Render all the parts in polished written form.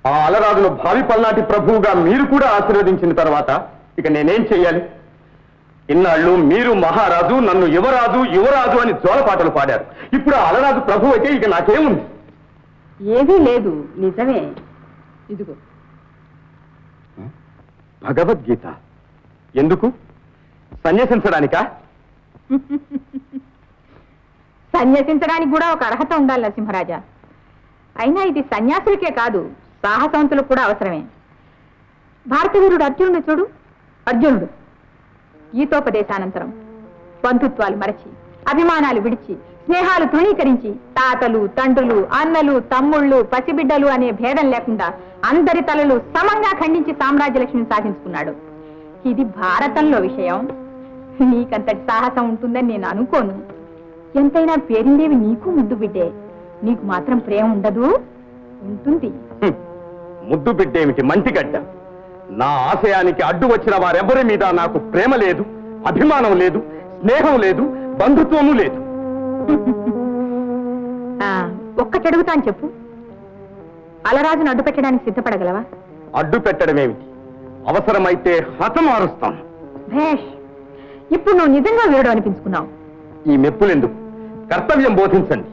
ఆ అలరాజును భావి పల్నాటి ప్రభువుగా మీరు కూడా ఆశీర్వదించిన తర్వాత ఇక నేనేం చెయ్యాలి? ఇన్నాళ్ళు మీరు మహారాజు, నన్ను యువరాజు యువరాజు అని జోలపాటలు పాడారు. ఇప్పుడు ఆ అలరాజు ప్రభు అయితే ఇక నాకేముంది? ఏదీ లేదు, నిజమే. ఇదిగో భగవద్గీత. ఎందుకు? సన్యసించడానికా? సన్యసించడానికి కూడా ఒక అర్హత ఉండాలి నరసింహరాజా. అయినా ఇది సన్యాసులకే కాదు, సాహసవంతులకు కూడా అవసరమే. భారతవీరుడు అర్జునుడు చూడు. అర్జునుడు గీతోపదేశానంతరం బంధుత్వాలు మరచి, అభిమానాలు విడిచి, స్నేహాలు తృణీకరించి, తాతలు తండ్రులు అన్నలు తమ్ముళ్ళు పసిబిడ్డలు అనే భేదం లేకుండా అందరి తలలు సమంగా ఖండించి సామ్రాజ్యలక్ష్మిని సాధించుకున్నాడు. ఇది భారతంలో విషయం. నీకంతటి సాహసం ఉంటుందని నేను అనుకోను. ఎంతైనా పేరిందేవి నీకు ముద్దు బిడ్డే. నీకు మాత్రం ప్రేమ ఉండదు? ఉంటుంది. ముద్దు బిడ్డేమిటి, మంటిగడ్డ. నా ఆశయానికి అడ్డు వచ్చిన వారెవరి మీద నాకు ప్రేమ లేదు, అభిమానం లేదు, స్నేహం లేదు, బంధుత్వము లేదు. ఒక్కటి అడుగుతాను చెప్పు, అలరాజును అడ్డు పెట్టడానికి సిద్ధపడగలవా? అడ్డు పెట్టడమేమిటి, అవసరమైతే హతమారుస్తాను. భేష్, ఇప్పుడు నువ్వు నిజంగా వీరుడు అనిపించుకున్నావు. ఈ మెప్పులెందుకు? కర్తవ్యం బోధించండి.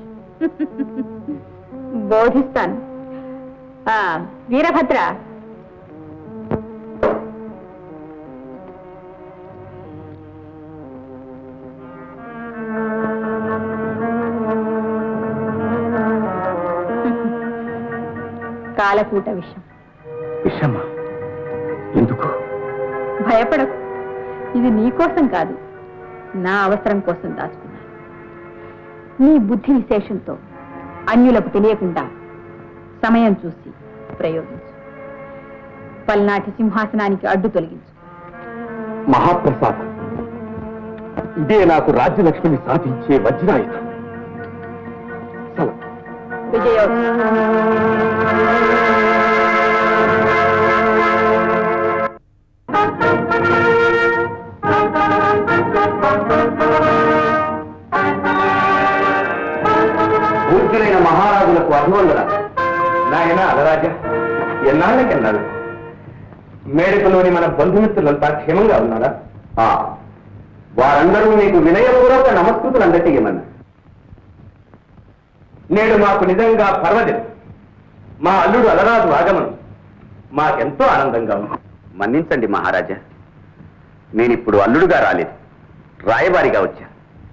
బోధిస్తాను. వీరభద్ర, కాలకూట విషయం. విషమా? ఎందుకు? భయపడకు, ఇది నీకోసం కాదు, నా అవసరం కోసం దాచుకున్నాను. నీ బుద్ధి విశేషంతో అన్యులకు తెలియకుండా సమయం చూసి ప్రయోగించు. పల్నాటి సింహాసనానికి అడ్డు తొలగించు. మహాప్రసాదం. ఇదే నాకు రాజ్యలక్ష్మిని సాధించే వజ్రాయుధం. విజయోత్సవం. పూజ్యులైన మహారాజులకు అభివందన. నాయన అలరాజా, ఎన్నాళ్ళకెన్నాడు? మేడకలోని మన బంధుమిత్రులంతా క్షేమంగా ఉన్నారా? వారందరూ మీకు వినయపూర్వక నమస్కృతులు అందచేయమన్నారు. నేడు మాకు నిజంగా పర్వదినం. మా అల్లుడు అలరాజు ఆగమనం మాకెంతో ఆనందంగా ఉంది. మన్నించండి మహారాజా, నేనిప్పుడు అల్లుడుగా రాలేదు, రాయబారిగా వచ్చా.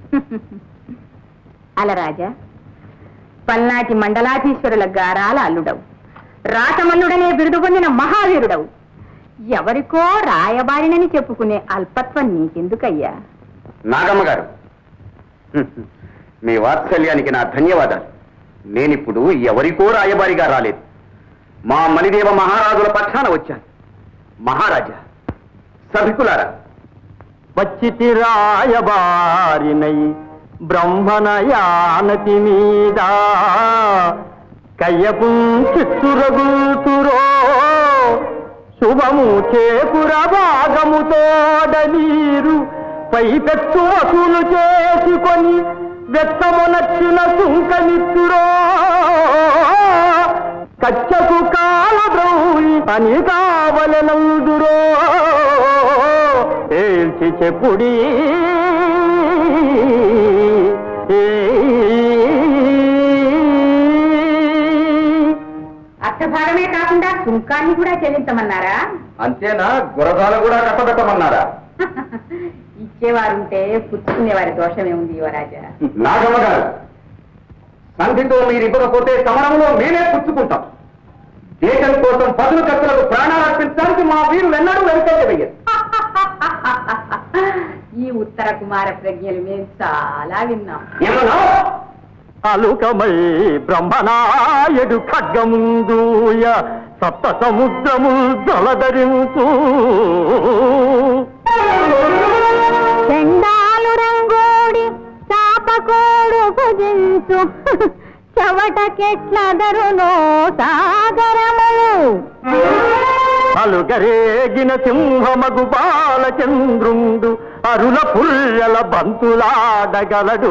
అలరాజా, పల్నాటి మండలాధీశ్వరుల గారాల అల్లుడవు, రాటమల్లుడనే బిరుదు పొందిన మహావీరుడవు. ఎవరికో రాయబారినని చెప్పుకునే అల్పత్వం నీకెందుకయ్యా? నాగమ్మ గారు, మీ వాత్సల్యానికి నా ధన్యవాదాలు. నేనిప్పుడు ఎవరికో రాయబారిగా రాలేదు, మా మలిదేవ మహారాజుల పక్షాన వచ్చాను. మహారాజా, సభికులారా, వచ్చితి రాయబారినై బ్రహ్మణయానతి మీద కయ్యపు చిత్తురగుతురో శుభము చేపుర భాగముతోడనీరు పైపెత్తు వసూలు చేసుకొని వెత్తమునచ్చిన సుంకమిత్తురో కచ్చకు కాలద్రోహి అని కావలనందురో ఏల్చి చెప్పుడి. అర్థభాగమే కాకుండా సుంకాన్ని కూడా చెల్లించమన్నారా? అంతేనా, గురజాలు కూడా కట్టబెట్టమన్నారా? ఇచ్చేవారుంటే పుచ్చుకునేవారి దోషమే ఉంది యువరాజా. నాగమ్మ గారు, సంధితో మీరు ఇవ్వకపోతే సమరంలో మేమే పుచ్చుకుంటాం. దేశం కోసం పదులు ఖర్చులకు ప్రాణాలు అర్పించడానికి మా వీరులు ఎన్నడూ వెనుకయ్యయ్యారు. ఈ ఉత్తర కుమార ప్రజ్ఞలు మేము చాలా విన్నాం. అలుకమై బ్రహ్మనాయుడు ఖడ్గముందూయ సప్త సముద్రము జలధరించు చెండాలు రంగోడి చాపకోడు భుజించు చెవటకెట్లదరునో సాగరములు అలుగరేగిన సింహమగు బాలచంద్రుండు అరుల పుల్లల బంతులాడగలడు.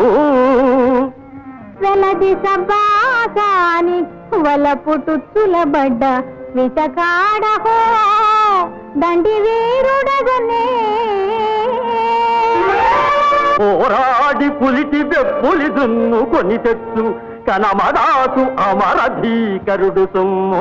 వెలది సబాసాని వలపుటు చులబడ్డ విటకాడహో దండి వీరుడగనే పోరాడి పులిటి వెప్పులి దున్ను కొని తెచ్చు కనమదాసు అమరధీకరుడు సొమ్ము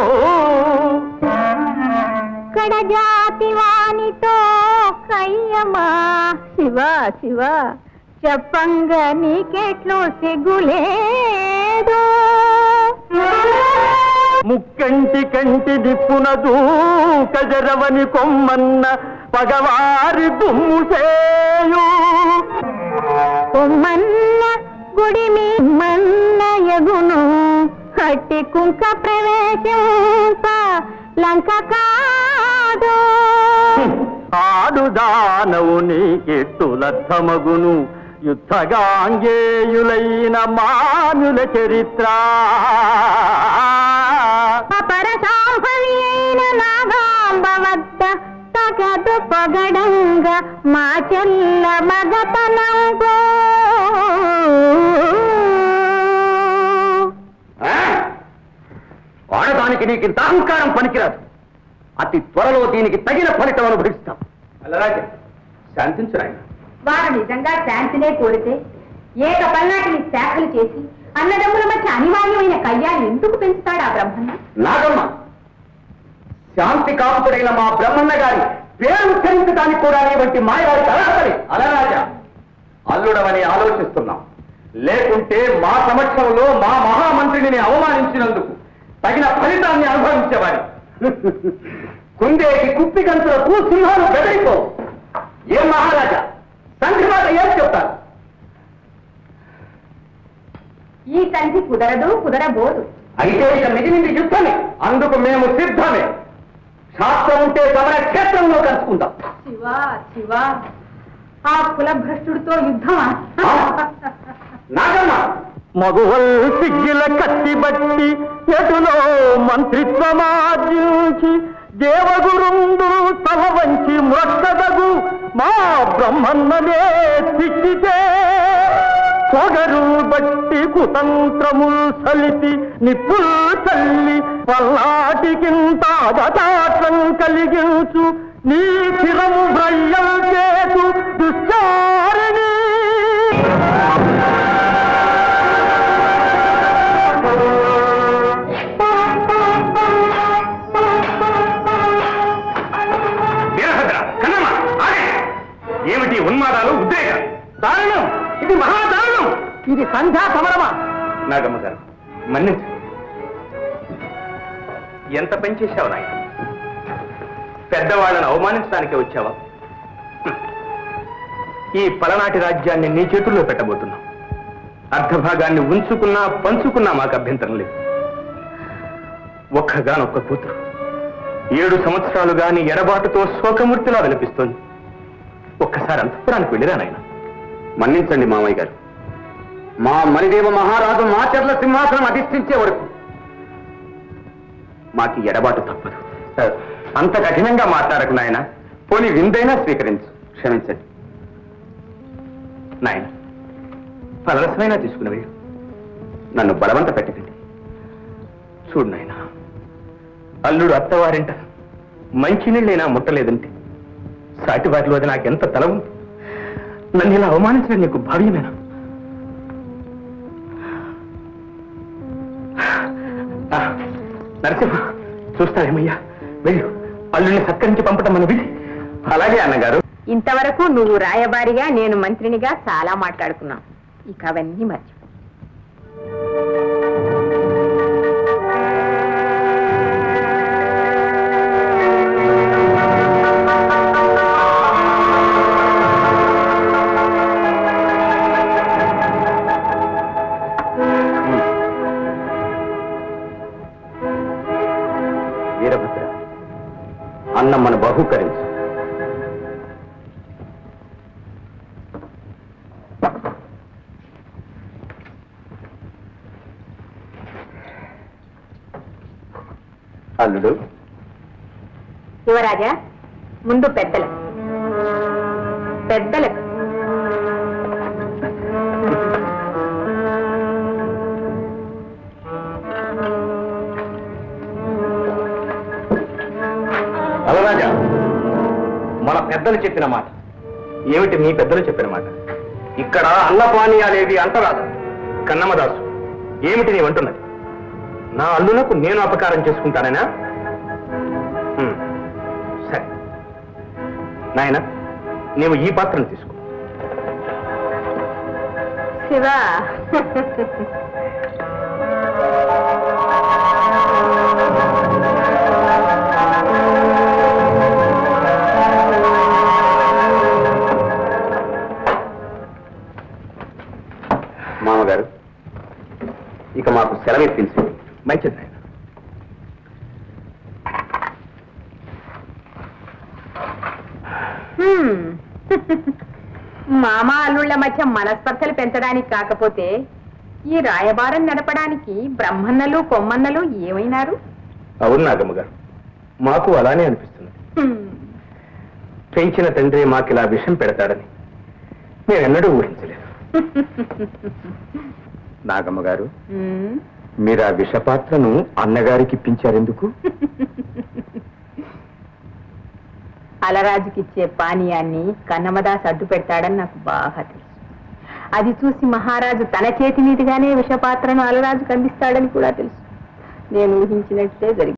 కడజాతి వానితో కయ్యమా శివ శివ చెప్పంగా నీకెట్లో సిగ్గులేదు ముక్కంటి కంటి దిప్పునదు కజరవని కొమ్మన్న పగవారి దుమ్ము చేయు కొమ్మన్న గుడి మన్న యగును హట్టి కుంక ప్రవేశింప లంక కాదు ఆడు దానవు నీకెట్టులర్థమగును యుద్ధగాంగేయులైన మానుల చరిత్ర పరసాంభవి అయిన నాగాంబ వద్ద తగదు పొగడంగా మా చెల్ల మగతనంబో ఆడదానికి నీకు ఇంత అహంకారం పనికిరాదు అతి త్వరలో దీనికి తగిన ఫలితం అనుభవిస్తాం అలాగే శాంతించు ఆయన వారు నిజంగా శాంతినే కోరితే ఏక పల్నాటిని శాఖలు చేసి అన్నదమ్ముల మధ్య అనివార్యమైన కయ్యాన్ని ఎందుకు పెంచుతాడు ఆ బ్రహ్మన్న నాగమ్మ శాంతి కాపుతుడైన మా బ్రహ్మన్న గారి పేరు ఉచ్చరించడానికి కూడా నీ వంటి మాయవాడి తలపడి అలరాజా అల్లుడమని ఆలోచిస్తున్నాం లేకుంటే మా సమక్షంలో మా మహామంత్రిని అవమానించినందుకు తగిన ఫలితాన్ని అనుభవించేవాడి కుందేకి కుప్పి కంచులకు సింహాలు బెదరిపో ఏం మహారాజా సంధిమాట ఏం చెప్తారు ఈ సంధి కుదరదు కుదరబోదు అయితే ఇక మిగిలింది యుద్ధమే అందుకు మేము సిద్ధమే శాస్త్రం ఉంటే సమర క్షేత్రంలో కలుసుకుందాం శివ శివ ఆ కులభ్రష్టుడితో యుద్ధమా నాగమ్మ మగువల్ సిగ్గిల కత్తి బట్టి ఎటులో మంత్రిత్వమార్జించి దేవగురుండు తల వంచి మొక్కదగు మా బ్రహ్మన్ననే తిట్టితే పొగరు బట్టి కుతంత్రముల్ సలితి నిప్పుల్ చల్లి పల్లాటికింత అగతాటం కలిగించు నీ చిరము భ్రయ్యం చేసు దుశ్చారిణి ఏమిటి ఉన్మాదాలు ఉద్రేకాలు దారుణం ఇది మహాదారుణం ఇది సంధ్యా సమరమా నాగమ్మ గారు మన్నించు ఎంత పనిచేశావు నాయన పెద్దవాళ్ళను అవమానించడానికి వచ్చావా ఈ పలనాటి రాజ్యాన్ని నీ చేతుల్లో పెట్టబోతున్నాం అర్ధభాగాన్ని ఉంచుకున్నా పంచుకున్నా మాకు అభ్యంతరం లేదు ఒక్కగానొక్క కూతురు 7 సంవత్సరాలుగా నీ ఎడబాటుతో శోకమూర్తిలా విలపిస్తోంది ఒక్కసారి అంతఃపురానికి వెళ్ళిరా నాయన మన్నించండి మామయ్య గారు మా మణిదేవ మహారాజు మాచర్ల సింహాసనం అధిష్ఠించే వరకు మాకి ఎడబాటు తప్పదు అంత కఠినంగా మాట్లాడకు నాయన పోనీ విందైనా స్వీకరించు క్షమించండి నాయన ఫలరసమైనా తీసుకుని వెళ్ళు నన్ను బలవంత పెట్టకండి చూడు నాయన అల్లుడు అత్తవారింట మంచినీళ్ళైనా ముట్టలేదంటే సాటి వాటిలో అది నాకెంత తల ఉంది నన్ను ఇలా అవమానించడం నీకు భావ్యమేనా నరసింహ చూస్తావేమయ్యా వెళ్ళు అల్లుడిని సత్కరించి పంపటం మన విధి అలాగే అన్నగారు ఇంతవరకు నువ్వు రాయబారిగా నేను మంత్రినిగా చాలా మాట్లాడుకున్నాం ఇక అవన్నీ మర్చిపో వీరభద్ర అన్నమ్మను బహూకరించు అల్లుడు యువరాజా ముందు పెద్దలకు అలరాజా, మన పెద్దలు చెప్పిన మాట ఏమిటి? మీ పెద్దలు చెప్పిన మాట. ఇక్కడ అన్నపానీయాలేవి అంటరాదు. కన్నమ్మదాసు, ఏమిటి నీవంటున్నది? నా అల్లులకు నేను అపకారం చేసుకుంటానేనా? సరే నాయన, నీవు ఈ పాత్రను తీసుకో. శివా, మామగారు, ఇక మాకు సెలవు ఇప్పించు. మంచిది నాయన. మామ అల్లుళ్ల మధ్య మనస్పర్ధలు పెంచడానికి కాకపోతే ఈ రాయబారం నడపడానికి బ్రహ్మన్నలు కొమ్మన్నలు ఏమైనారు? అవును నాగమ్మ గారు, మాకు అలానే అనిపిస్తుంది. పెంచిన తండ్రి మాకిలా విషం పెడతాడని నేనెన్నడూ ఊహించలేదు. నాగమ్మ గారు, మీరు ఆ విషపాత్రను అన్నగారికి ఇప్పించారెందుకు? అలరాజుకిచ్చే పానీయాన్ని కన్నమదాస్ అడ్డు పెడతాడని నాకు బాగా తెలుసు. అది చూసి మహారాజు తన చేతి మీదుగానే విషపాత్రను అలరాజుకు అందిస్తాడని కూడా తెలుసు. నేను ఊహించినట్లే జరిగింది.